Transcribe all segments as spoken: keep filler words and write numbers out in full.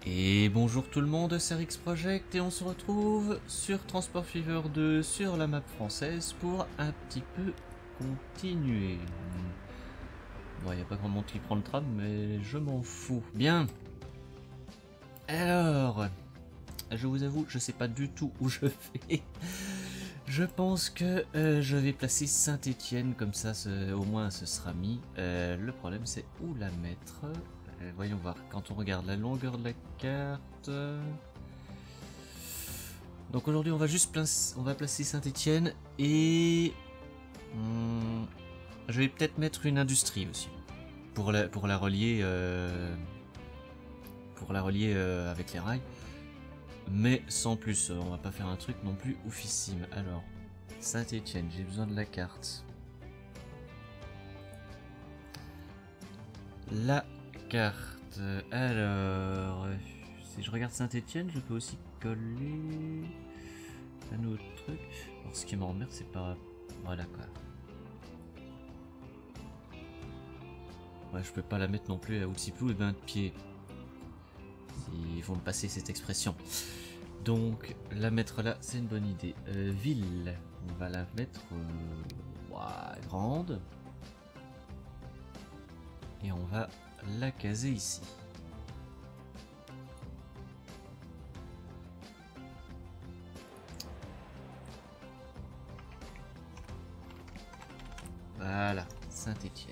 Et bonjour tout le monde, c'est Rix Project et on se retrouve sur Transport Fever deux sur la map française pour un petit peu continuer. Bon, il n'y a pas grand monde qui prend le tram, mais je m'en fous. Bien. Alors, je vous avoue, je sais pas du tout où je vais. Je pense que euh, je vais placer Saint-Étienne, comme ça ce, au moins ce sera mis. Euh, le problème c'est où la mettre. Euh, voyons voir, quand on regarde la longueur de la carte. Donc aujourd'hui on va juste placer, on va placer Saint-Étienne et hum, je vais peut-être mettre une industrie aussi pour la, pour la relier, euh, pour la relier euh, avec les rails. Mais sans plus, on va pas faire un truc non plus oufissime. Alors, Saint-Étienne, j'ai besoin de la carte. La carte. Alors, si je regarde Saint-Étienne, je peux aussi coller un autre truc. Alors, ce qui m'emmerde, c'est pas... Voilà quoi. Ouais, je peux pas la mettre non plus à Outsiplou et bain de pied. Ils vont me passer cette expression. Donc la mettre là, c'est une bonne idée. Euh, ville, on va la mettre euh, ouais, grande. Et on va la caser ici. Voilà, Saint-Étienne.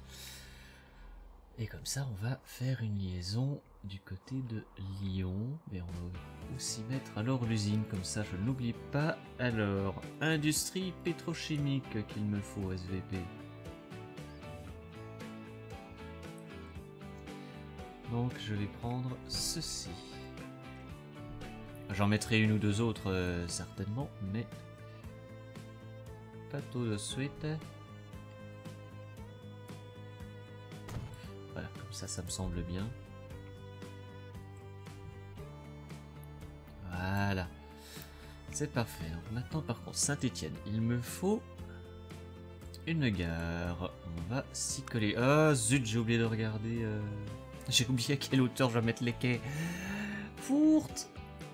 Et comme ça, on va faire une liaison du côté de Lyon. Et on va aussi mettre alors l'usine, comme ça je n'oublie pas. Alors, industrie pétrochimique qu'il me faut, S V P. Donc je vais prendre ceci. J'en mettrai une ou deux autres euh, certainement, mais pas tout de suite. Voilà, comme ça, ça me semble bien. Voilà. C'est parfait. Alors maintenant, par contre, Saint-Étienne, il me faut une gare. On va s'y coller. Ah, zut, j'ai oublié de regarder. Euh... J'ai oublié à quelle hauteur je vais mettre les quais. Fourte.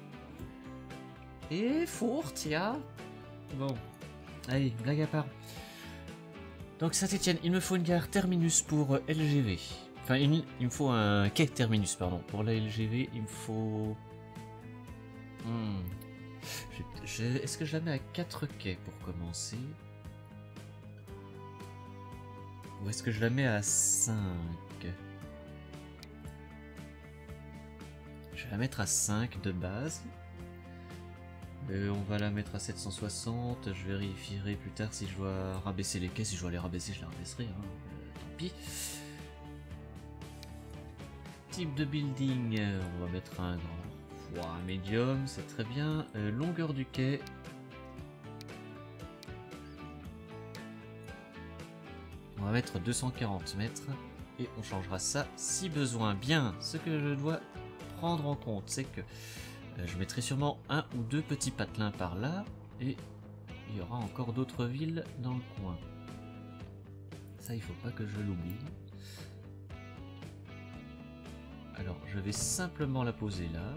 Et fourte, ya. Bon. Allez, blague à part. Donc Saint-Étienne, il me faut une gare terminus pour L G V. Enfin, il, il me faut un quai terminus, pardon. Pour la L G V, il me faut... Hmm. Est-ce que je la mets à quatre quais pour commencer? Ou est-ce que je la mets à cinq? Je vais la mettre à cinq de base. Euh, on va la mettre à sept cent soixante. Je vérifierai plus tard si je dois rabaisser les quais. Si je dois les rabaisser, je les rabaisserai. Hein. Euh, tant pis. Type de building, on va mettre un grand, wow, un médium, c'est très bien. Euh, longueur du quai. On va mettre deux cent quarante mètres et on changera ça si besoin. Bien, ce que je dois prendre en compte, c'est que euh, je mettrai sûrement un ou deux petits patelins par là et il y aura encore d'autres villes dans le coin. Ça, il faut pas que je l'oublie. Alors, je vais simplement la poser là.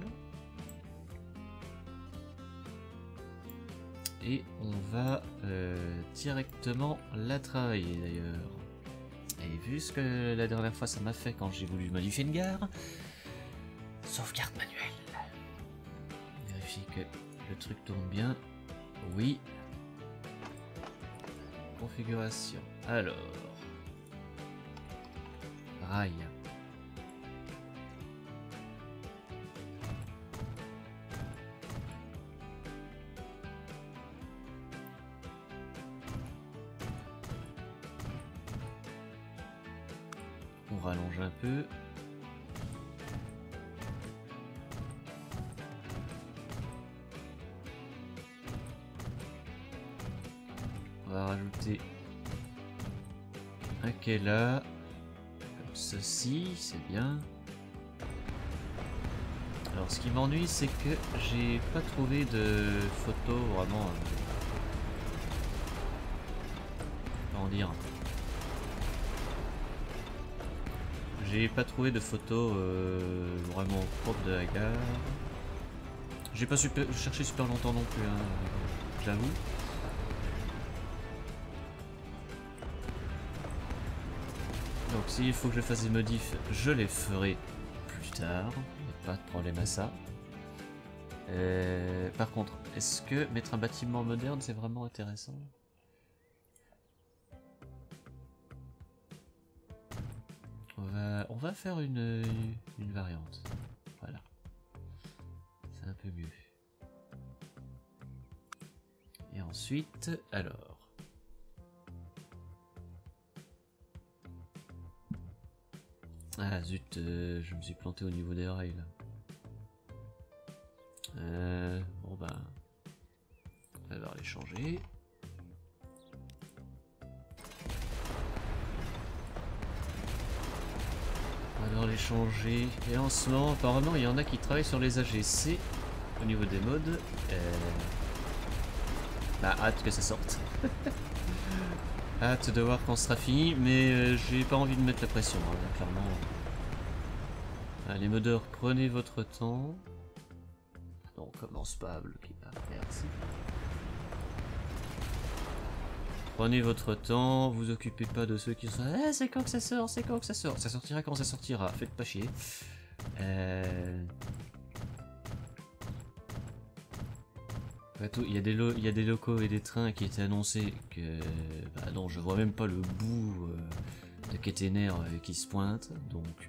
Et on va euh, directement la travailler d'ailleurs. Et vu ce que la dernière fois ça m'a fait quand j'ai voulu modifier une gare, sauvegarde manuelle. Vérifie que le truc tourne bien. Oui. Configuration. Alors. Rail. On rallonge un peu. On va rajouter un quai là. Comme ceci, c'est bien. Alors ce qui m'ennuie, c'est que j'ai pas trouvé de photos vraiment... Euh, comment dire ? J'ai pas trouvé de photos euh, vraiment propres de la gare. J'ai pas super, cherché super longtemps non plus, hein, j'avoue. Donc s'il faut que je fasse des modifs, je les ferai plus tard. Pas de problème à ça. Euh, par contre, est-ce que mettre un bâtiment moderne c'est vraiment intéressant? On va, on va faire une, une variante. Voilà. C'est un peu mieux. Et ensuite, alors. Ah zut, euh, je me suis planté au niveau des rails là. Euh, bon bah, on va devoir les changer. On va devoir les changer. Et en ce moment, apparemment, il y en a qui travaillent sur les A G C au niveau des modes. Euh... Bah, hâte que ça sorte. Hâte de voir quand ce sera fini, mais euh, j'ai pas envie de mettre la pression, hein, clairement. Allez, modeurs, prenez votre temps. Non, on commence pas à bloquer. Ah, merci. Prenez votre temps, vous occupez pas de ceux qui sont eh, c'est quand que ça sort, c'est quand que ça sort. Ça sortira quand ça sortira, faites pas chier. Euh... Il y, a des lo il y a des locaux et des trains qui étaient annoncés que... Bah non, je vois même pas le bout euh, de Ketener euh, qui se pointe, donc...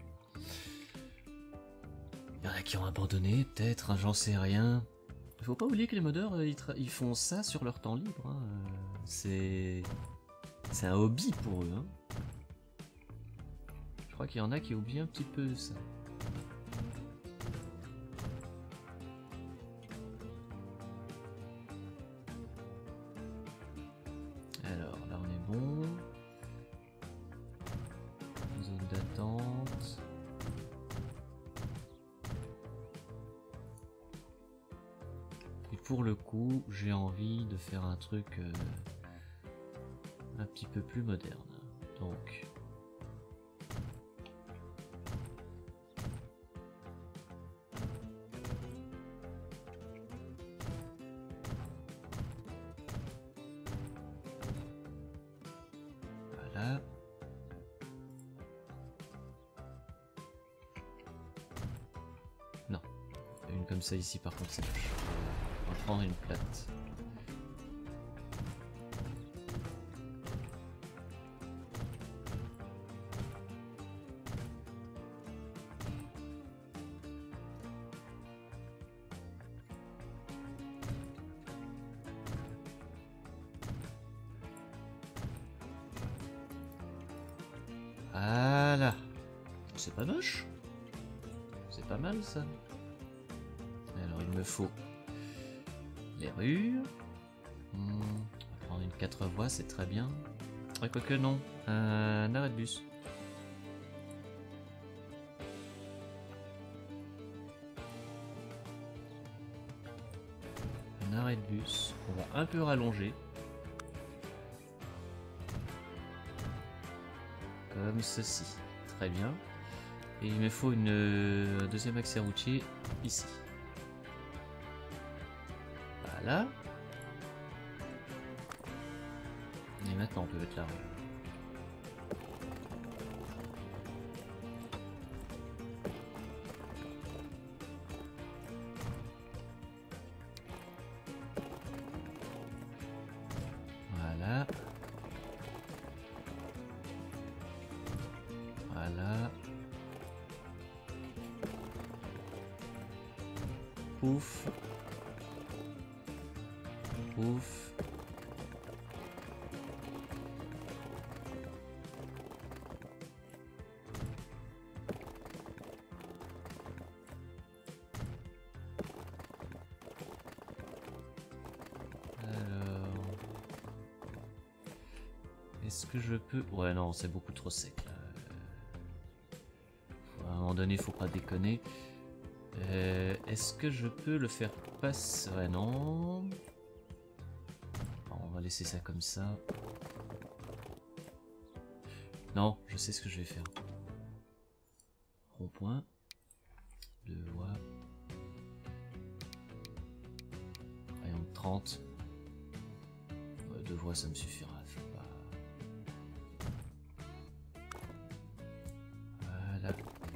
Il y en a qui ont abandonné, peut-être, hein, j'en sais rien. Il faut pas oublier que les modeurs, euh, ils, ils font ça sur leur temps libre. Hein. C'est... C'est un hobby pour eux. Hein. Je crois qu'il y en a qui oublient un petit peu ça. Alors, là on est bon. Zone d'attente. Et pour le coup, j'ai envie de faire un truc euh, un petit peu plus moderne. Donc... Voilà. Non. Une comme ça ici par contre c'est moche. On va prendre une plate. Voilà. C'est pas moche. C'est pas mal ça. Alors il me faut les rues. Hmm, on va prendre une quatre voies, c'est très bien. Ouais, quoique non. Un arrêt de bus. Un arrêt de bus. On va un peu rallonger. Comme ceci. Très bien. Et il me faut une euh, deuxième accès routier ici. Voilà. Et maintenant on peut mettre la rue. Voilà. Voilà. Ouf. Ouf. Alors... Est-ce que je peux... Ouais, non, c'est beaucoup trop sec, là. À un moment donné, faut pas déconner. Euh, Est-ce que je peux le faire passer? Ouais, non. Bon, on va laisser ça comme ça. Non, je sais ce que je vais faire. rond-point. Deux voies. Rayon de trente. Ouais, deux voies, ça me suffira. Faut pas... Voilà.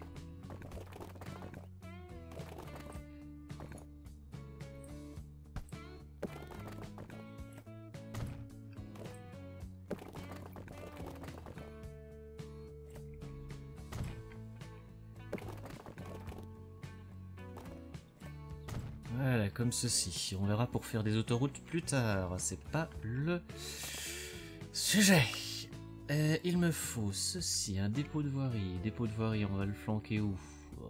Voilà, comme ceci. On verra pour faire des autoroutes plus tard. C'est pas le sujet. Euh, il me faut ceci, un dépôt de voirie. Dépôt de voirie, on va le flanquer où?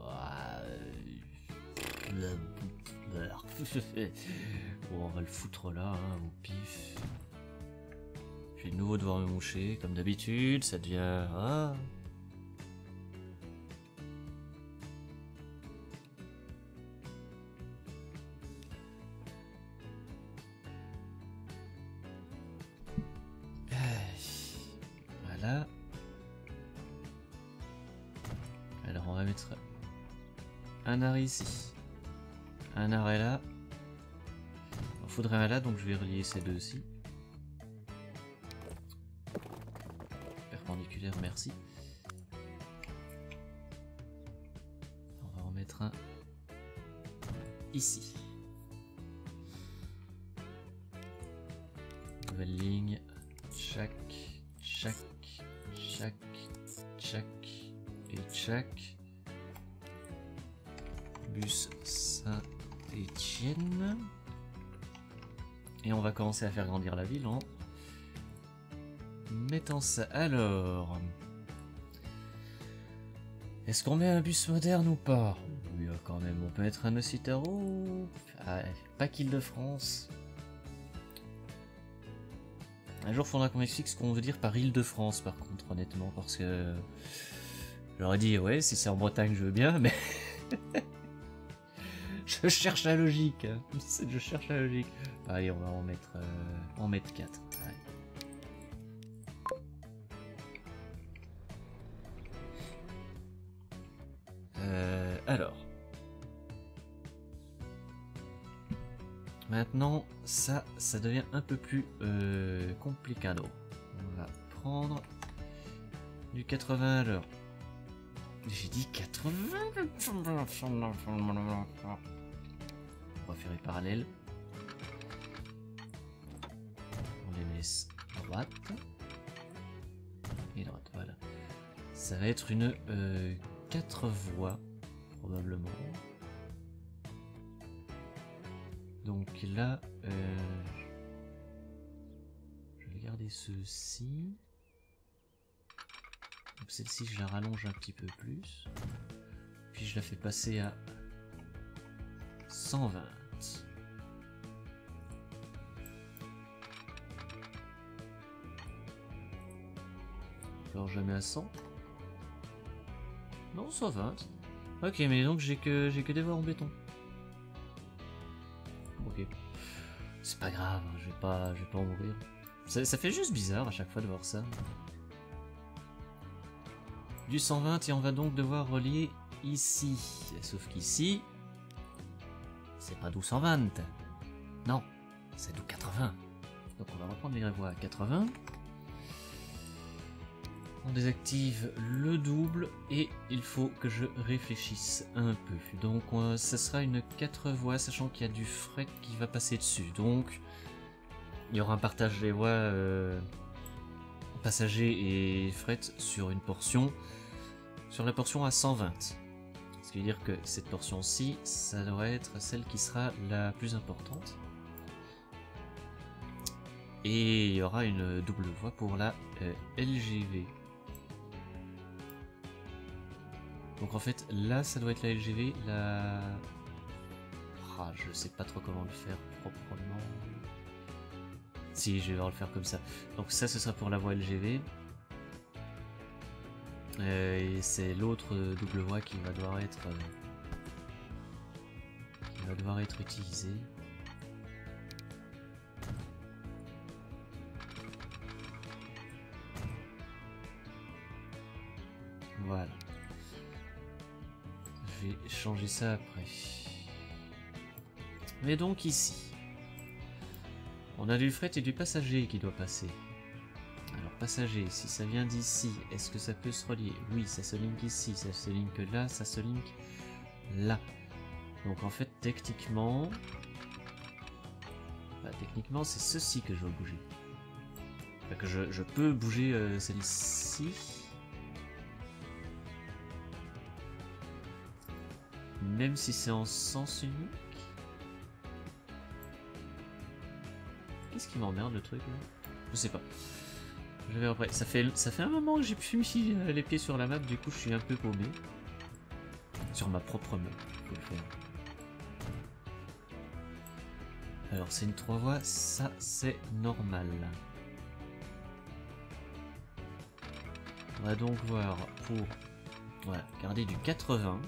Bon, on va le foutre là, hein, au pif. Je vais de nouveau devoir me moucher, comme d'habitude. Ça devient... Ah. Voilà. Alors on va mettre un arrêt ici. Un arrêt là. Il faudrait un là, donc je vais relier ces deux-ci. Perpendiculaire, merci. On va en mettre un ici. Nouvelle ligne. Chac, chac, chac, chac et chac. Bus Saint-Étienne. Et on va commencer à faire grandir la ville en mettant ça. Alors, est-ce qu'on met un bus moderne ou pas? Oui, quand même, on peut mettre un Ocitaro. Ah, pas qu'Île-de-France. Un jour, il faudra qu'on explique ce qu'on veut dire par Île-de-France, par contre, honnêtement, parce que j'aurais dit, ouais, si c'est en Bretagne, je veux bien, mais je cherche la logique. Hein. Je cherche la logique. Allez, on va en mettre, euh, en mettre quatre. Allez. Euh, alors. Maintenant, ça, ça devient un peu plus euh, complicado. On va prendre du quatre-vingts à l'heure. J'ai dit quatre-vingts. On va faire les parallèles. On les laisse droite. Et droite, voilà. Ça va être une euh, quatre voies, probablement. Donc là, euh, je vais garder ceci. Donc celle-ci, je la rallonge un petit peu plus. Puis je la fais passer à cent vingt. Alors je la mets à cent. Non, cent vingt. Ok, mais donc j'ai que j'ai que des voies en béton. Ok. C'est pas grave, je vais pas, je vais pas en mourir. Ça, ça fait juste bizarre à chaque fois de voir ça. Du cent vingt et on va donc devoir relier ici. Sauf qu'ici, c'est pas d'où cent vingt. Non, c'est d'où quatre-vingts. Donc on va reprendre les voies à quatre-vingts. On désactive le double et il faut que je réfléchisse un peu. Donc euh, ça sera une quatre voies, sachant qu'il y a du fret qui va passer dessus. Donc il y aura un partage des voies euh, passagers et fret sur une portion, sur la portion à cent vingt. Ce qui veut dire que cette portion-ci, ça devrait être celle qui sera la plus importante. Et il y aura une double voie pour la euh, L G V. Donc en fait, là, ça doit être la L G V, la... Ah, je sais pas trop comment le faire proprement. Si, je vais devoir le faire comme ça. Donc ça, ce sera pour la voie L G V. Euh, et c'est l'autre double voie qui va devoir être... Euh, qui va devoir être utilisée. Voilà. vais changer ça après. Mais donc ici, on a du fret et du passager qui doit passer. Alors passager, si ça vient d'ici, est-ce que ça peut se relier? Oui, ça se link ici, ça se link là, ça se link là. Donc en fait, techniquement... Bah, techniquement, c'est ceci que je dois bouger. Enfin, que je, je peux bouger euh, celle-ci. Même si c'est en sens unique. Qu'est-ce qui m'emmerde le truc là? Je sais pas. Je verrai après. Ça fait, ça fait un moment que j'ai pu mis les pieds sur la map, du coup je suis un peu paumé. Sur ma propre map, faut le faire. Alors c'est une trois voies, ça c'est normal. On va donc voir pour voilà, garder du quatre-vingts.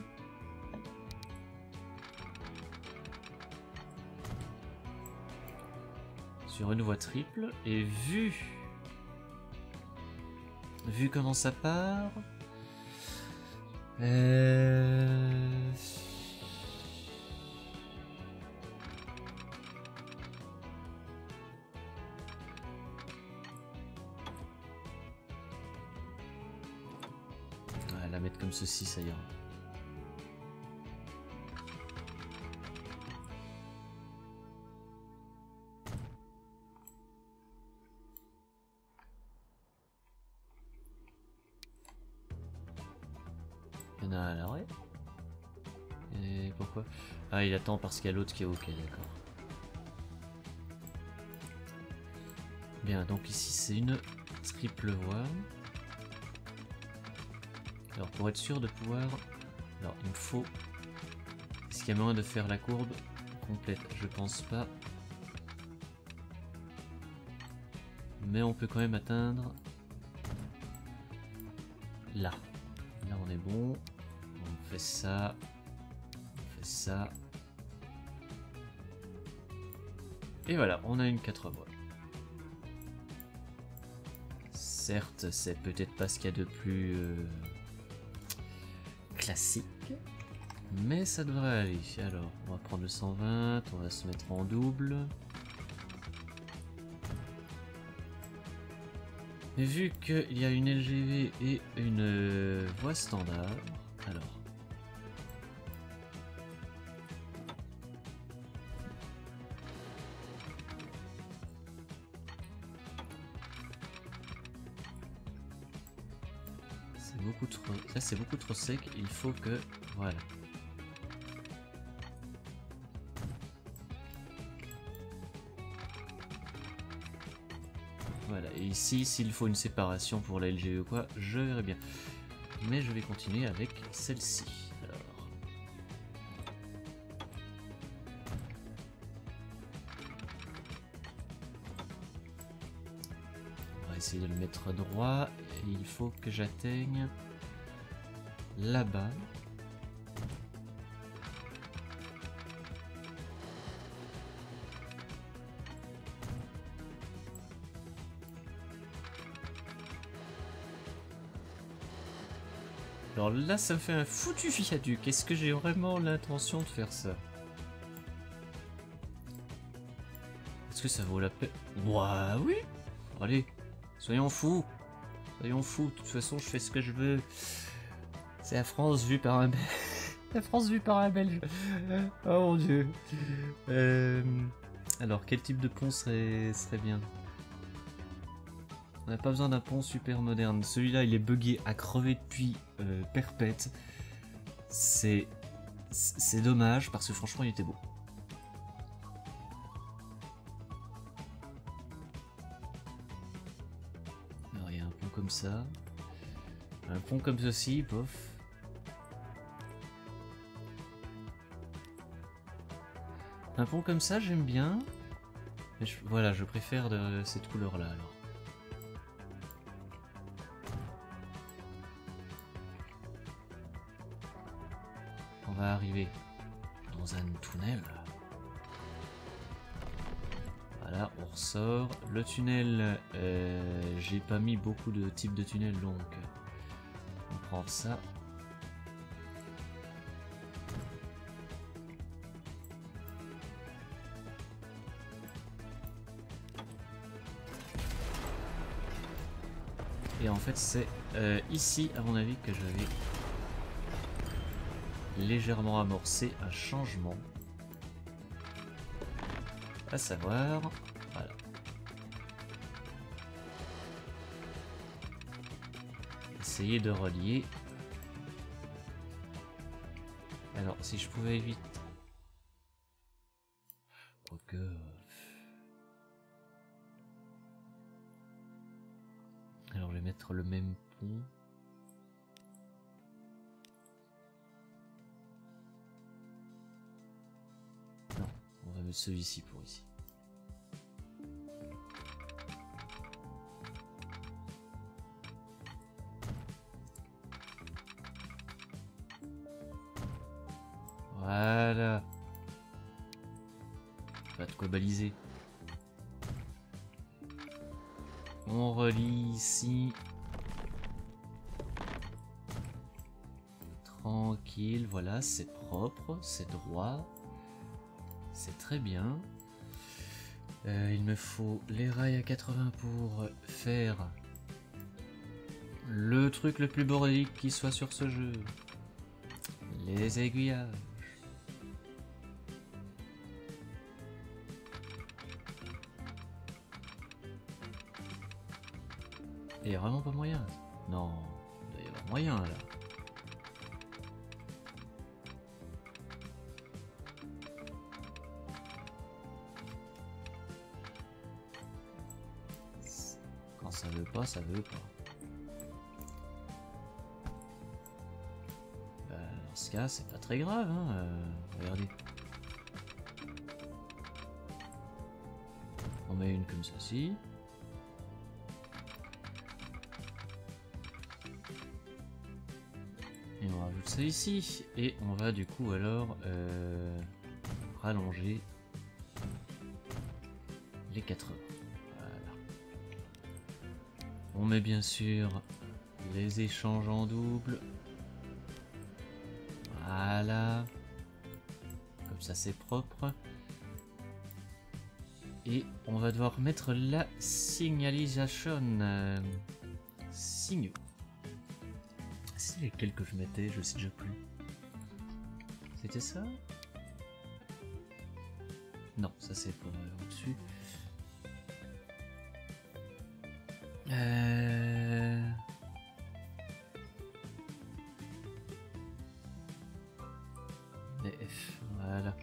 Sur une voie triple, et vu vu comment ça part, euh... on va la mettre comme ceci, ça ira. Il y en a un à l'arrêt. Et pourquoi? Ah, il attend parce qu'il y a l'autre qui est ok, d'accord. Bien, donc ici c'est une triple voie. Alors pour être sûr de pouvoir... Alors il me faut... Est-ce qu'il y a moyen de faire la courbe complète? Je pense pas. Mais on peut quand même atteindre... Là. Là on est bon. On fait ça. On fait ça. Et voilà, on a une quatre voies. Certes, c'est peut-être pas ce qu'il y a de plus euh, classique, mais ça devrait aller. Alors, on va prendre le cent vingt, on va se mettre en double. Et vu qu'il y a une L G V et une euh, voie standard, alors... beaucoup trop... Là c'est beaucoup trop sec, il faut que... Voilà. Voilà, et ici, s'il faut une séparation pour la L G E ou quoi, je verrai bien. Mais je vais continuer avec celle-ci. Alors... On va essayer de le mettre droit. Et il faut que j'atteigne là-bas. Alors là, ça me fait un foutu viaduc. Est-ce que j'ai vraiment l'intention de faire ça? Est-ce que ça vaut la peine? Ouah, oui. Allez, soyons fous. Soyons fous. De toute façon, je fais ce que je veux. C'est la France vue par un Belge. La France vue par un Belge. Oh mon dieu. Euh... Alors, quel type de pont serait, serait bien? On n'a pas besoin d'un pont super moderne. Celui-là, il est buggé à crever depuis euh, perpète. C'est... C'est dommage, parce que franchement, il était beau. Alors, il y a un pont comme ça. Un pont comme ceci, bof. Un pont comme ça, j'aime bien. Mais je... Voilà, je préfère de cette couleur-là, alors. On va arriver dans un tunnel. Voilà, on ressort. Le tunnel, euh, j'ai pas mis beaucoup de types de tunnels, donc on prend ça. Et en fait c'est euh, ici à mon avis que j'avais légèrement amorcé un changement. À savoir, voilà. Essayer de relier. Alors si je pouvais éviter... Quoique... Alors je vais mettre le même pont. Non, on va mettre celui-ci pour ici. Voilà. Pas de quoi baliser. On relie ici. Tranquille, voilà, c'est propre, c'est droit. C'est très bien. Euh, il me faut les rails à quatre-vingts pour faire le truc le plus bordélique qui soit sur ce jeu. Les aiguillages. Il y a vraiment pas moyen. Non, il doit y avoir moyen là. Quand ça veut pas, ça veut pas. Bah, dans ce cas, c'est pas très grave, hein. Euh, regardez. On met une comme ceci. Et on rajoute ça ici. Et on va du coup alors euh, rallonger les quatre heures. Voilà. On met bien sûr les échanges en double. Voilà. Comme ça c'est propre. Et on va devoir mettre la signalisation. Euh, signaux. C'est lesquels que je mettais, je sais déjà plus. C'était ça? Non, ça c'est pour euh, au-dessus. Euh... F, voilà.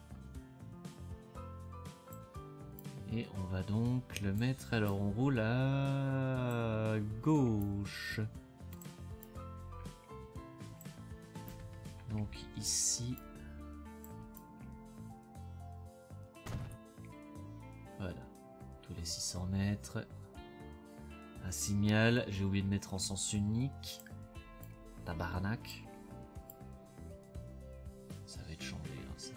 Et on va donc le mettre, alors on roule à gauche. Donc ici, voilà, tous les six cents mètres. Un signal, j'ai oublié de mettre en sens unique. Tabarnak. Ça va être changé, hein, ça...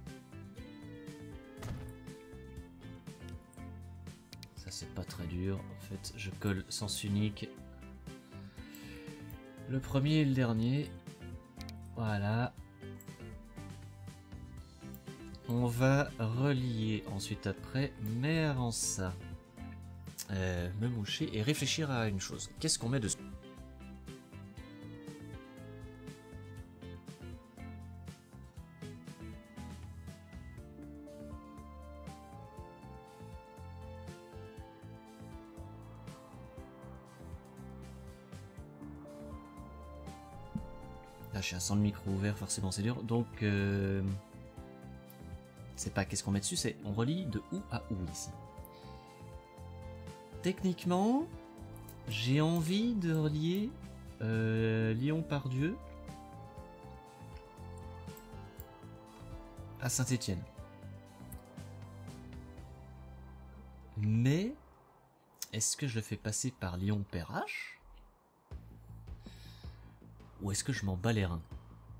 ça c'est pas très dur. En fait, je colle sens unique. Le premier et le dernier. Voilà. On va relier ensuite après, mais avant ça, euh, me moucher et réfléchir à une chose. Qu'est-ce qu'on met dessus? Là, je suis à cent le micro ouvert, forcément c'est dur. Donc, euh, c'est pas qu'est-ce qu'on met dessus, c'est on relie de où à où ici. Techniquement, j'ai envie de relier euh, Lyon-Pardieu à Saint-Étienne. Mais, est-ce que je le fais passer par Lyon-Perrache? Ou est-ce que je m'en bats les reins?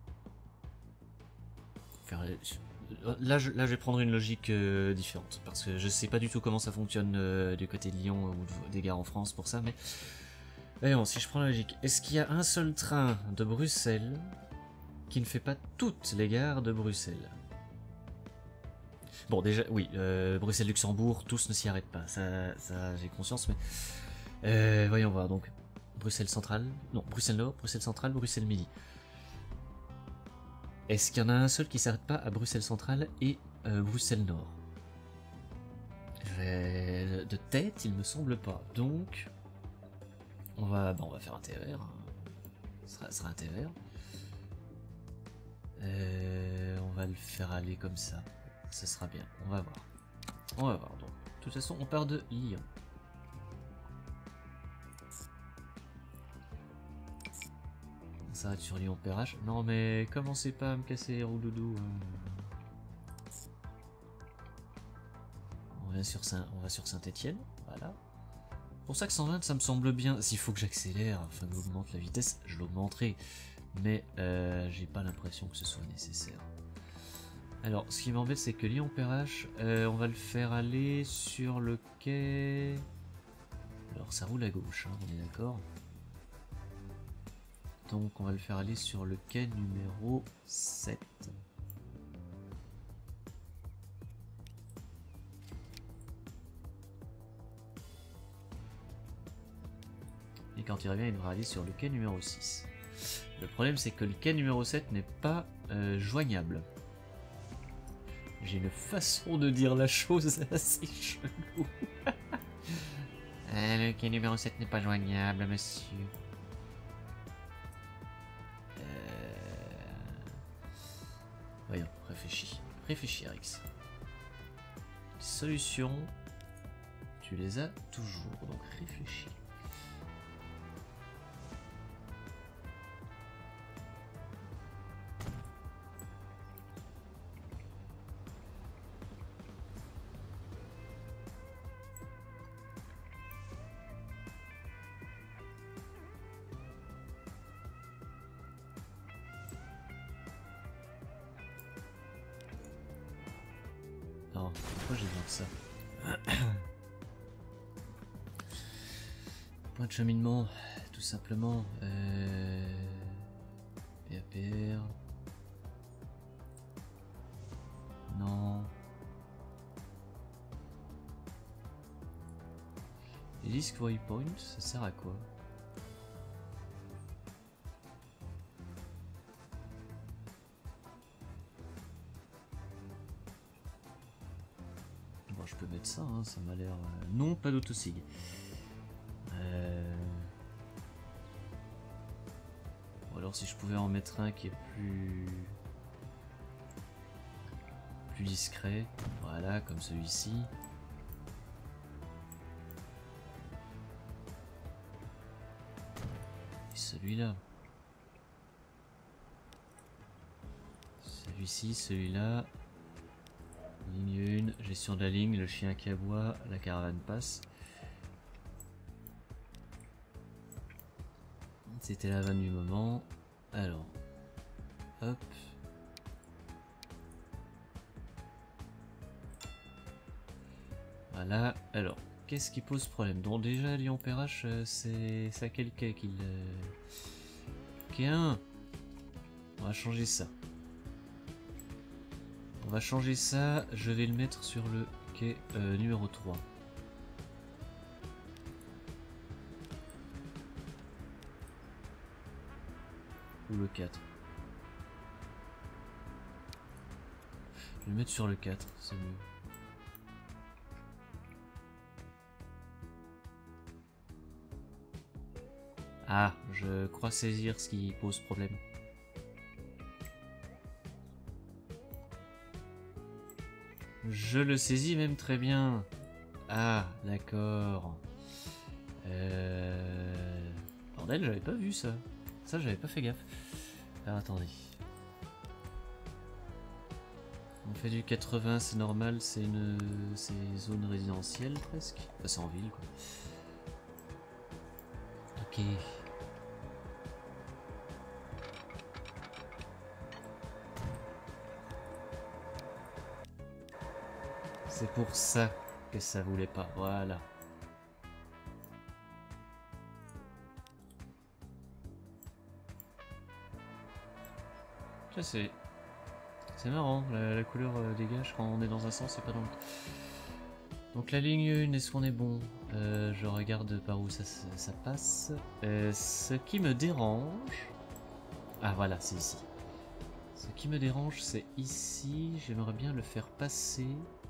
Là je, là, je vais prendre une logique euh, différente, parce que je sais pas du tout comment ça fonctionne euh, du côté de Lyon ou de, des gares en France pour ça, mais... Voyons, si je prends la logique, est-ce qu'il y a un seul train de Bruxelles qui ne fait pas toutes les gares de Bruxelles? Bon, déjà, oui, euh, Bruxelles-Luxembourg, tous ne s'y arrêtent pas, ça, ça j'ai conscience, mais... Euh, voyons voir, donc... Bruxelles centrale. Non, Bruxelles Nord, Bruxelles centrale, Bruxelles Midi. Est-ce qu'il y en a un seul qui s'arrête pas à Bruxelles centrale et euh, Bruxelles Nord? De tête, il me semble pas. Donc, on va, bon, on va faire un T E R. Hein. Ce sera, ce sera un T E R. Euh, on va le faire aller comme ça. Ça sera bien. On va voir. On va voir. Donc, de toute façon, on part de Lyon. On s'arrête sur Lyon-P R H. Non, mais commencez pas à me casser les roues doudou. Hein. On va sur Saint, on va sur Saint-Étienne. Voilà. Pour ça que cent vingt, ça me semble bien. S'il faut que j'accélère, enfin que j'augmente la vitesse, je l'augmenterai. Mais euh, j'ai pas l'impression que ce soit nécessaire. Alors, ce qui m'embête, c'est que Lyon-P R H, euh, on va le faire aller sur le quai... Alors, ça roule à gauche, hein, on est d'accord. Donc, on va le faire aller sur le quai numéro sept. Et quand il revient, il devra aller sur le quai numéro six. Le problème, c'est que le quai numéro sept n'est pas euh, joignable. J'ai une façon de dire la chose assez chelou. euh, le quai numéro sept n'est pas joignable, monsieur. Euh... Voyons, réfléchis. Réfléchis, Rix. Solutions, tu les as toujours, donc réfléchis. Non, pourquoi j'ai besoin de ça? Point de cheminement, tout simplement. Euh... P A P R. Non. Les disques waypoint, ça sert à quoi? Bon, je peux mettre ça, hein, ça m'a l'air... Euh... Non, pas d'autosig. Euh... Ou alors si je pouvais en mettre un qui est plus... plus discret. Voilà, comme celui-ci. Et celui-là. Celui-ci, celui-là. Ligne un, gestion de la ligne, le chien qui aboie, la caravane passe. C'était la vanne du moment. Alors, hop. Voilà. Alors, qu'est-ce qui pose problème? Donc déjà, Lyon-P R H, euh, c'est à quel quai qu'il... Euh... Quai un. On va changer ça. On va changer ça. Je vais le mettre sur le quai euh, numéro trois. Ou le quatre. Je vais le mettre sur le quatre, c'est mieux. Ah, je crois saisir ce qui pose problème. Je le saisis même très bien. Ah, d'accord. Euh... Bordel, j'avais pas vu ça. Ça, j'avais pas fait gaffe. Alors, attendez. On fait du quatre-vingts, c'est normal, c'est une... c'est zone résidentielle presque. Enfin, c'est en ville, quoi. Ok. C'est pour ça que ça voulait pas, voilà. Ça c'est... C'est marrant, la, la couleur euh, dégage quand on est dans un sens et pas dans l'autre. Donc la ligne un, est-ce qu'on est bon? euh, Je regarde par où ça, ça, ça passe. Euh, ce qui me dérange... Ah voilà, c'est ici. Ce qui me dérange, c'est ici. J'aimerais bien le faire passer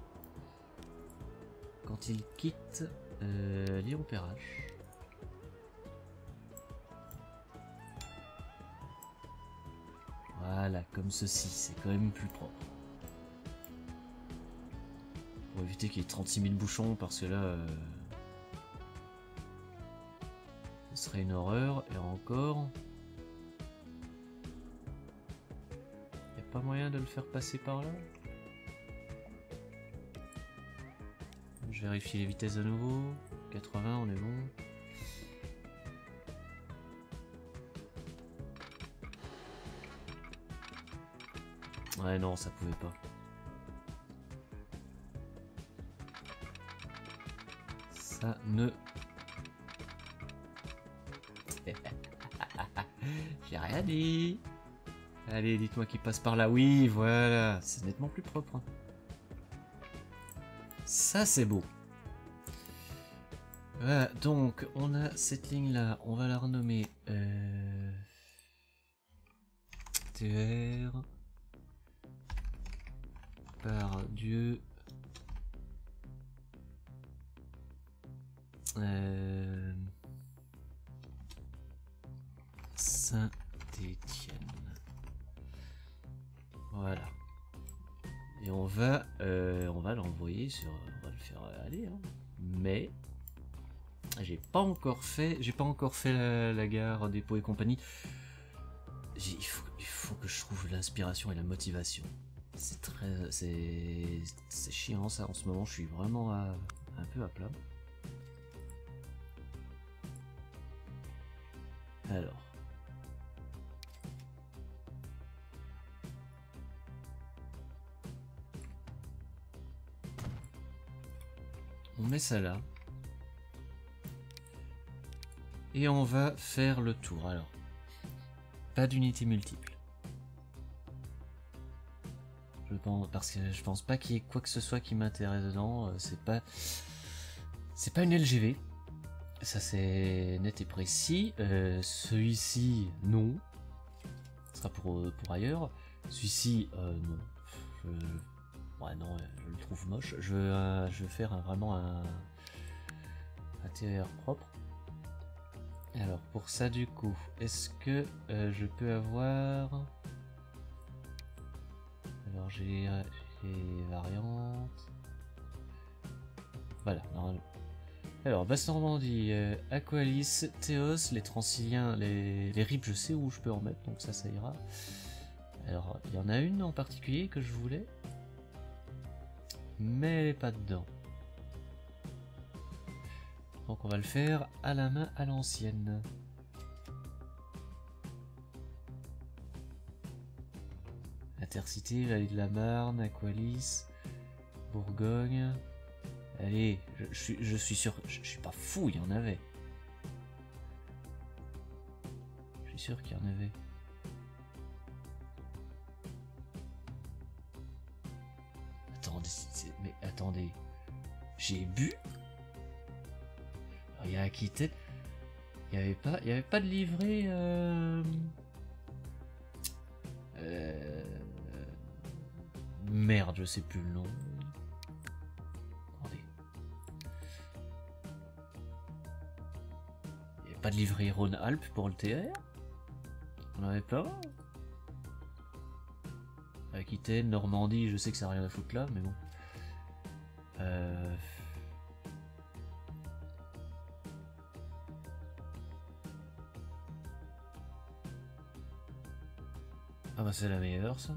quand il quitte euh, Lyon-Perrache. Voilà, comme ceci, c'est quand même plus propre. Pour éviter qu'il y ait trente-six mille bouchons, parce que là... Euh, ce serait une horreur, et encore... Y'a pas moyen de le faire passer par là? Je vérifie les vitesses de nouveau. quatre-vingts, on est bon. Ouais, non, ça pouvait pas. Ça ne... J'ai rien dit. Allez, dites-moi qu'il passe par là. Oui, voilà. C'est nettement plus propre. Hein. Ça, c'est beau. Voilà, donc, on a cette ligne-là. On va la renommer... Euh... T R... Par Dieu... Euh... Saint-Étienne. Voilà. Et on va, euh, on va l'envoyer sur, on va le faire aller. Hein. Mais j'ai pas encore fait, j'ai pas encore fait la, la gare dépôt et compagnie. Il faut, il faut que je trouve l'inspiration et la motivation. C'est très, c'est, c'est chiant ça. En ce moment, je suis vraiment à, un peu à plat. Alors. On met ça là. Et on va faire le tour. Alors, pas d'unité multiple. Je pense, parce que je pense pas qu'il y ait quoi que ce soit qui m'intéresse dedans. C'est pas, c'est pas une L G V. Ça c'est net et précis. Euh, Celui-ci, non. Ce sera pour, pour ailleurs. Celui-ci, euh, non. Je... Ouais, non, je le trouve moche. Je, euh, je vais faire un, vraiment un, un T R propre. Alors, pour ça, du coup, est-ce que euh, je peux avoir... Alors, j'ai les variantes... Voilà. Normalement. Alors, Basse-Normandie, euh, Aqualis, Théos, les Transiliens, les, les R I P, je sais où je peux en mettre, donc ça, ça ira. Alors, il y en a une en particulier que je voulais, mais elle n'est pas dedans. Donc on va le faire à la main à l'ancienne. Intercité, Vallée de la Marne, Aqualis, Bourgogne. Allez, je, je, suis, je suis sûr, je, je suis pas fou, il y en avait. Je suis sûr qu'il y en avait. Attendez, mais attendez, j'ai bu. Il y a Aquitaine. Il n'y avait pas, il y avait pas de livret. Euh... Euh... Merde, je sais plus le nom. Attendez. Il n'y avait pas de livret Rhône-Alpes pour le T R. On n'avait pas. Aquitaine, Normandie, je sais que ça n'a rien à foutre là, mais bon. Euh... Ah bah c'est la meilleure ça.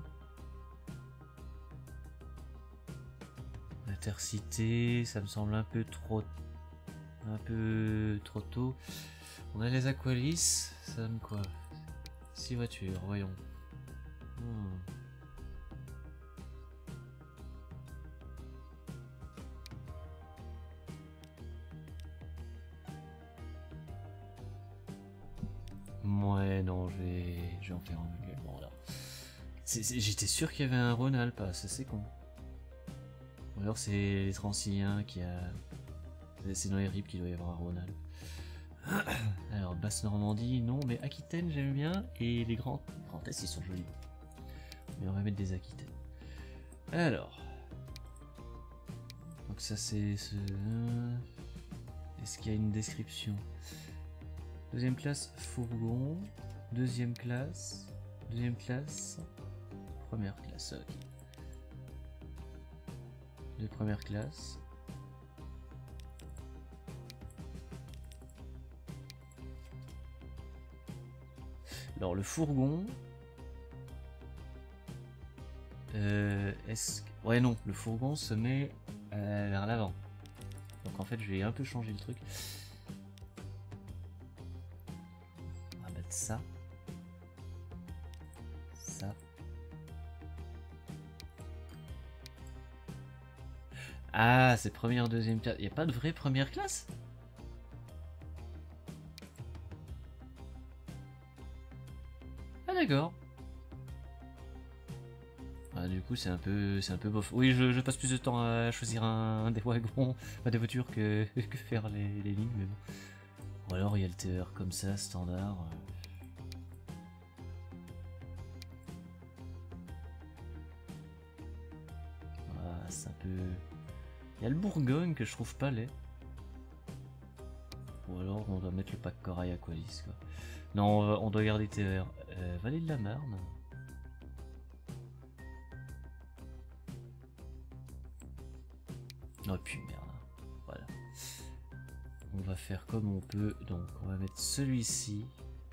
Intercité, ça me semble un peu trop un peu trop tôt. On a les Aqualis, ça donne quoi? six voitures, voyons. Hmm. Ouais, non, je vais, je vais en faire un également là. J'étais sûr qu'il y avait un Rhône-Alpes, c'est con. Ou alors c'est les Transiliens qui a... C'est dans les R I P qu'il doit y avoir un Rhône-Alpes. Alors, Basse-Normandie, non, mais Aquitaine, j'aime bien. Et les grands... Grands Est, ils sont jolis. Mais on va mettre des Aquitaines. Alors... Donc ça, c'est... Ce... Est-ce qu'il y a une description? Deuxième classe, fourgon. Deuxième classe... Deuxième classe... Première classe, ok. De première classe... Alors le fourgon, euh, est-ce que... Ouais non, le fourgon se met euh, vers l'avant. Donc en fait je vais un peu changer le truc. On va mettre ça. Ça. Ah, c'est première, deuxième classe. Il n'y a pas de vraie première classe? D'accord. Ah, du coup c'est un peu c'est un peu bof. Oui, je, je passe plus de temps à choisir un, un des wagons, pas des voitures que, que faire les, les lignes, mais bon. Ou alors il y a le T E R comme ça, standard. Ah, c'est un peu... Il y a le Bourgogne que je trouve pas laid. Ou alors on doit mettre le pack Corail Aqualis quoi. Non, on, va, on doit garder T E R. Euh, Vallée de la Marne. Oh puis merde. Voilà. On va faire comme on peut. Donc on va mettre celui-ci.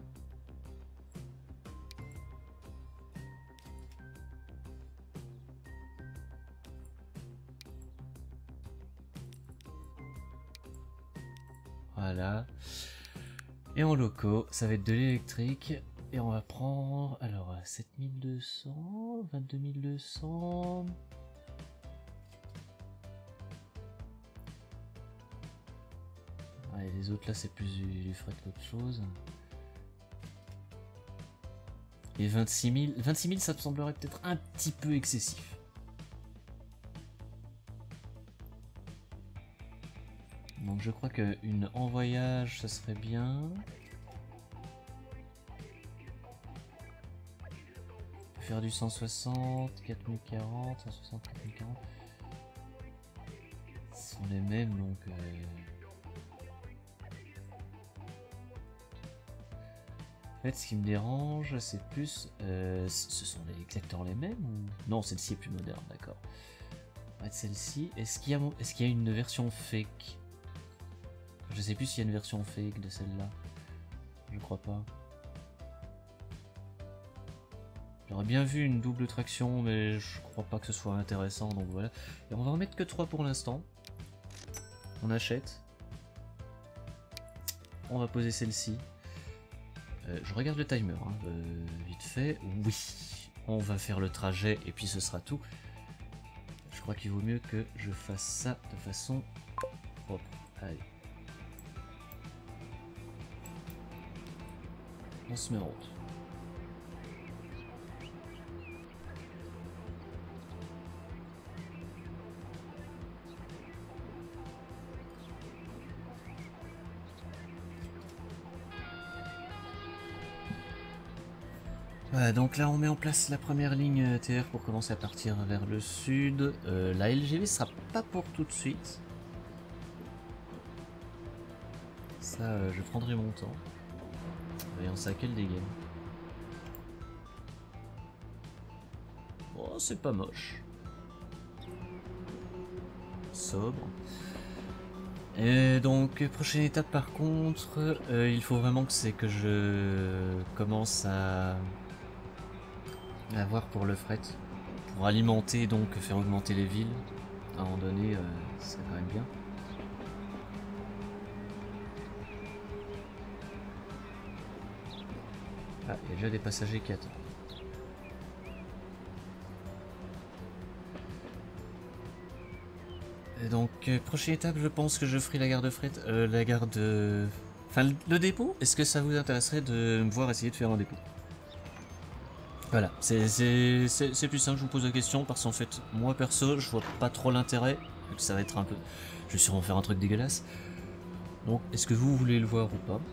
Voilà. Et en locaux, ça va être de l'électrique. Et on va prendre, alors, sept mille deux cents, vingt-deux mille deux cents... Ouais, les autres là, c'est plus du, du fret qu'autre chose. Et vingt-six mille, vingt-six mille, ça me semblerait peut-être un petit peu excessif. Donc je crois qu'une en voyage, ça serait bien. Faire du cent soixante, quatre mille quarante, cent soixante, quatre mille quarante. Ce sont les mêmes donc. Euh... En fait, ce qui me dérange, c'est plus. Euh, ce sont les, exactement les mêmes ou... Non, celle-ci est plus moderne, d'accord. En fait, celle-ci. Est-ce qu'il y a, est-ce qu'il y a une version fake? Je sais plus s'il y a une version fake de celle-là. Je crois pas. J'aurais bien vu une double traction, mais je crois pas que ce soit intéressant, donc voilà. Et on va en mettre que trois pour l'instant. On achète. On va poser celle-ci. Euh, je regarde le timer, hein, euh, vite fait. Oui, on va faire le trajet et puis ce sera tout. Je crois qu'il vaut mieux que je fasse ça de façon propre. Allez. On se met en route. Voilà, donc là on met en place la première ligne T R pour commencer à partir vers le sud. Euh, la L G V sera pas pour tout de suite. Ça, euh, je prendrai mon temps. Voyons ça, quel dégaine. Oh, c'est pas moche. Sobre. Et donc, prochaine étape par contre, euh, il faut vraiment que c'est que je commence à... à voir pour le fret. Pour alimenter, donc faire augmenter les villes. À un moment donné, euh, c'est quand même bien. Ah, il y a déjà des passagers qui attendent. Et donc, euh, prochaine étape, je pense que je ferai la gare de fret, euh, la gare de... Enfin, le, le dépôt. Est-ce que ça vous intéresserait de me voir essayer de faire un dépôt? Voilà, c'est c'est- c'est- c'est plus simple, je vous pose la question, parce qu'en fait, moi perso, je vois pas trop l'intérêt, vu que ça va être un peu... Je vais sûrement faire un truc dégueulasse. Donc, est-ce que vous voulez le voir ou pas?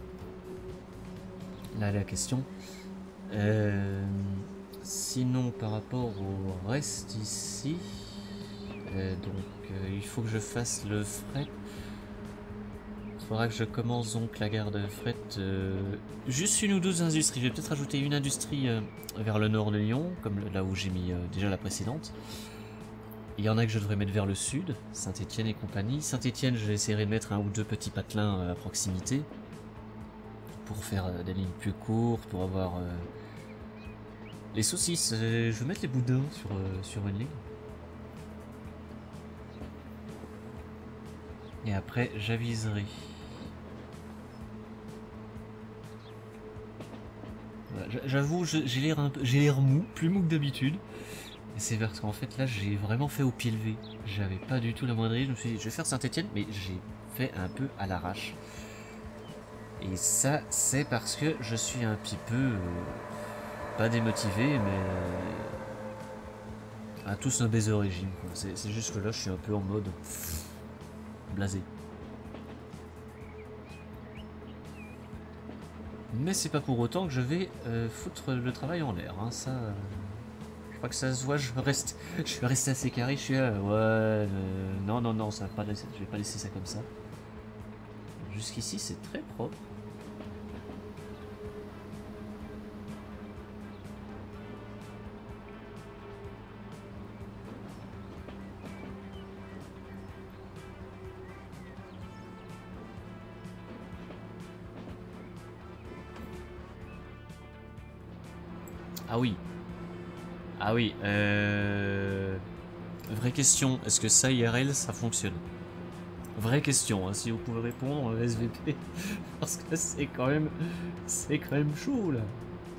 Là, la question. Euh, sinon, par rapport au reste ici, euh, donc euh, il faut que je fasse le fret. Il faudra que je commence donc la gare de fret. Euh, juste une ou deux industries. Je vais peut-être ajouter une industrie euh, vers le nord de Lyon, comme là où j'ai mis euh, déjà la précédente. Il y en a que je devrais mettre vers le sud, Saint-Étienne et compagnie. Saint-Étienne, je vais essayer de mettre un ou deux petits patelins euh, à proximité. Pour faire euh, des lignes plus courtes, pour avoir... Euh, les saucisses, euh, je vais mettre les boudins sur, euh, sur une ligne. Et après, j'aviserai. Voilà, j'avoue, j'ai l'air un peu, j'ai l'air mou, plus mou que d'habitude. Et c'est parce qu'en fait, là, j'ai vraiment fait au pied levé. J'avais pas du tout la moindre idée. Je me suis dit, je vais faire Saint-Étienne, mais j'ai fait un peu à l'arrache. Et ça, c'est parce que je suis un petit peu... Euh, pas démotivé, mais... Euh, à tous un baiser au régime. C'est juste que là, je suis un peu en mode... blasé. Mais c'est pas pour autant que je vais euh, foutre le travail en l'air. Hein. Ça, euh, je crois que ça se voit. Je reste, je vais rester assez carré. Je suis là, ouais, euh, non, non, non, ça va pas laisser, je vais pas laisser ça comme ça. Jusqu'ici, c'est très propre. Ah oui. Ah oui. Euh... Vraie question. Est-ce que ça, I R L, ça fonctionne? Vraie question. Hein, si vous pouvez répondre, S V P. Parce que c'est quand même... C'est quand même chaud, là.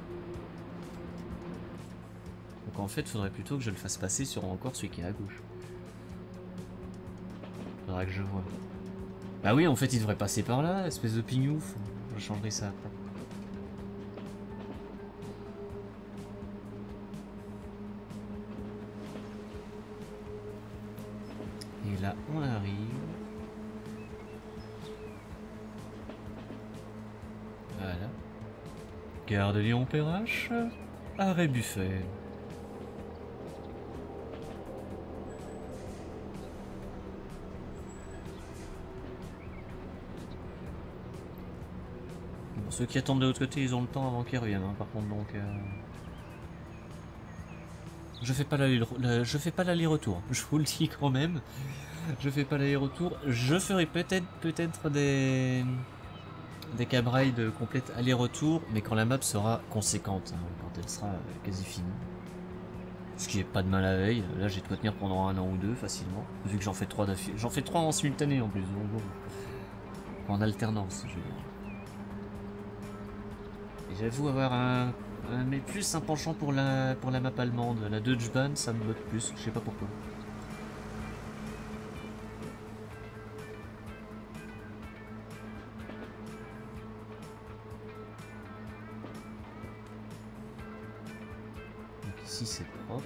Donc en fait, il faudrait plutôt que je le fasse passer sur encore celui qui est à gauche. Faudra que je vois. Bah oui, en fait, il devrait passer par là, espèce de pignouf. Je changerai ça après. Et là, on arrive. Voilà. Gare de Lyon-Perrache, arrêt Buffet. Bon, ceux qui attendent de l'autre côté, ils ont le temps avant qu'ils reviennent, hein, par contre, donc... Euh... Je fais pas l'aller-retour, je vous le dis quand même. Je fais pas l'aller-retour. Je ferai peut-être peut-être des... des cab rides complètes aller-retour, mais quand la map sera conséquente, hein, quand elle sera quasi finie. Ce qui est pas de mal la veille. Là, j'ai de quoi tenir pendant un an ou deux facilement, vu que j'en fais trois d'affilée. J'en fais trois en simultané en plus, donc bon. En alternance, je veux dire. Et j'avoue avoir un, un, mais plus un penchant pour la pour la map allemande. La Deutsche Bahn, ça me botte plus. Je sais pas pourquoi. Ici c'est propre.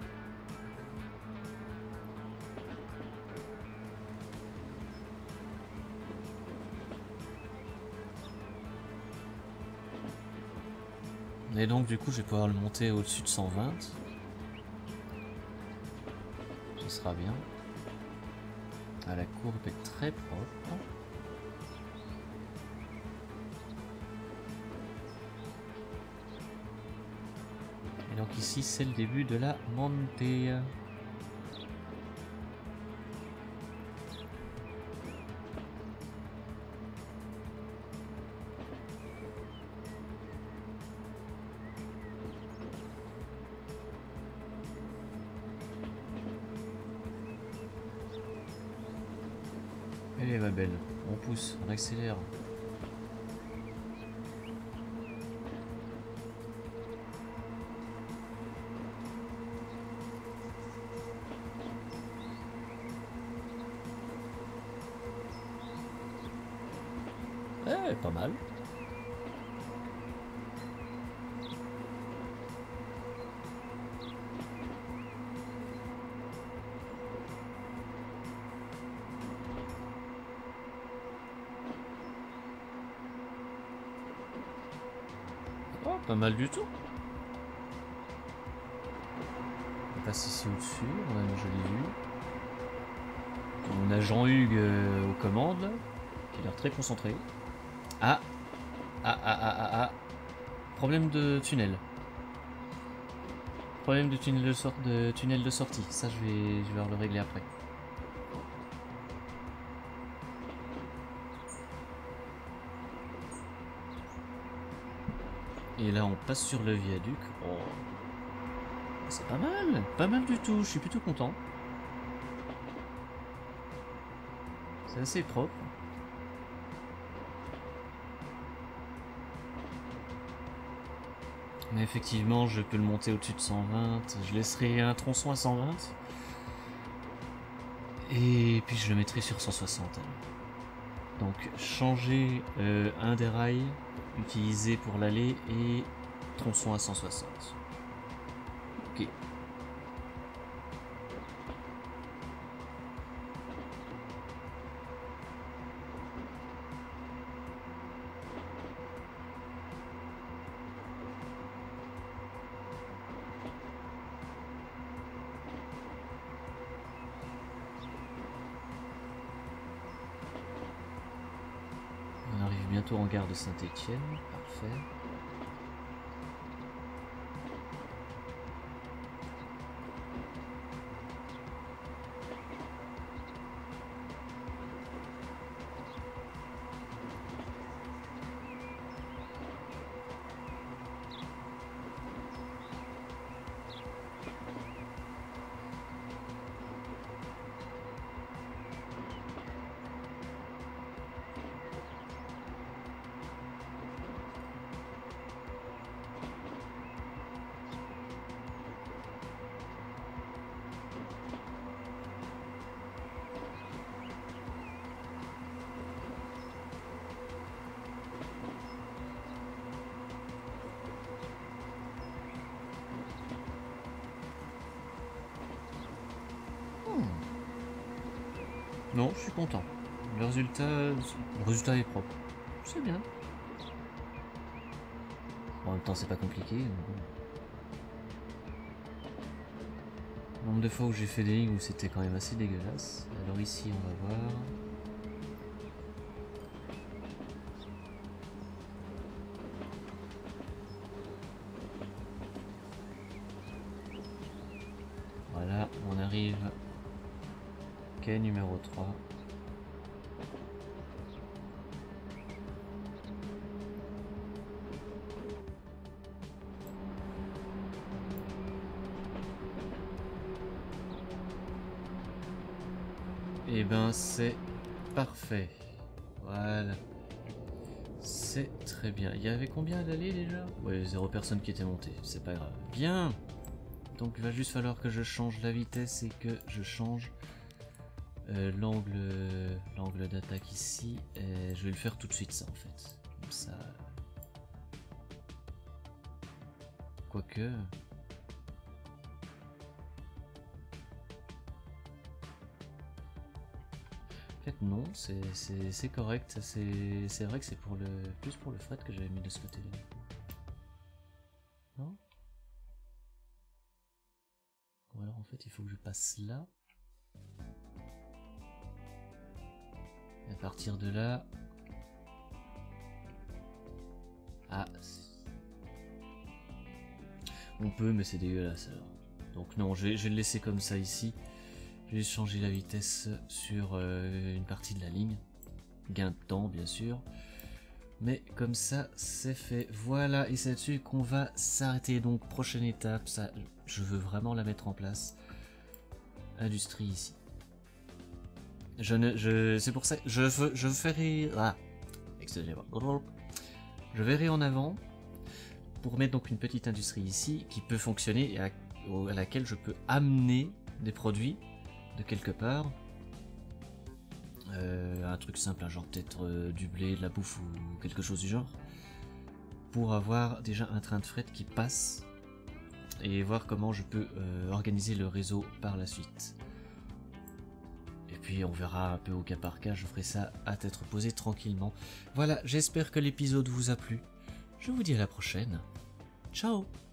Et donc du coup je vais pouvoir le monter au-dessus de cent vingt. Ce sera bien. Ah, la courbe est très propre. Et donc ici c'est le début de la montée. Allez ma belle, on pousse, on accélère. Eh, pas mal. pas mal du tout. On passe ici au-dessus, on a une jolie vue. On a Jean-Hugues euh, aux commandes, là, qui a l'air très concentré. Ah Ah ah ah ah ah Problème de tunnel. Problème de tunnel de, sor de, tunnel de sortie. Ça, je vais, je vais le régler après. Et là, on passe sur le viaduc. Oh. C'est pas mal. Pas mal du tout. Je suis plutôt content. C'est assez propre. Mais effectivement, je peux le monter au-dessus de cent vingt. Je laisserai un tronçon à cent vingt. Et puis je le mettrai sur cent soixante. Donc changer euh, un des rails utilisé pour l'aller et tronçon à cent soixante. Ok. Bientôt en gare de Saint-Étienne, parfait. Non, je suis content. Le résultat, le résultat est propre. C'est bien. En même temps, c'est pas compliqué. Nombre de fois où j'ai fait des lignes où c'était quand même assez dégueulasse. Alors ici, on va voir. Voilà, on arrive. Quai numéro trois. Et ben c'est parfait. Voilà. C'est très bien. Il y avait combien à l'aller déjà? Ouais, zéro personne qui était montée. C'est pas grave. Bien. Donc il va juste falloir que je change la vitesse et que je change euh, l'angle l'angle d'attaque ici. Et je vais le faire tout de suite ça en fait. Comme ça. Quoique. En fait non, c'est correct, c'est vrai que c'est pour le plus pour le fret que j'avais mis de ce côté-là. Non? Ou alors en fait il faut que je passe là. Et à partir de là... Ah... On peut mais c'est dégueulasse alors. Donc non, je vais, je vais le laisser comme ça ici. Je vais changer la vitesse sur euh, une partie de la ligne. Gain de temps, bien sûr. Mais comme ça, c'est fait. Voilà, et c'est là-dessus qu'on va s'arrêter. Donc, prochaine étape, ça, je veux vraiment la mettre en place. Industrie ici. Je ne, je, c'est pour ça que je, veux, je ferai... Ah, excusez-moi. Je verrai en avant pour mettre donc une petite industrie ici qui peut fonctionner et à, à laquelle je peux amener des produits de quelque part. Euh, un truc simple, hein, genre peut-être euh, du blé, de la bouffe ou quelque chose du genre. Pour avoir déjà un train de fret qui passe et voir comment je peux euh, organiser le réseau par la suite. Et puis on verra un peu au cas par cas, je ferai ça à tête reposée tranquillement. Voilà, j'espère que l'épisode vous a plu. Je vous dis à la prochaine. Ciao.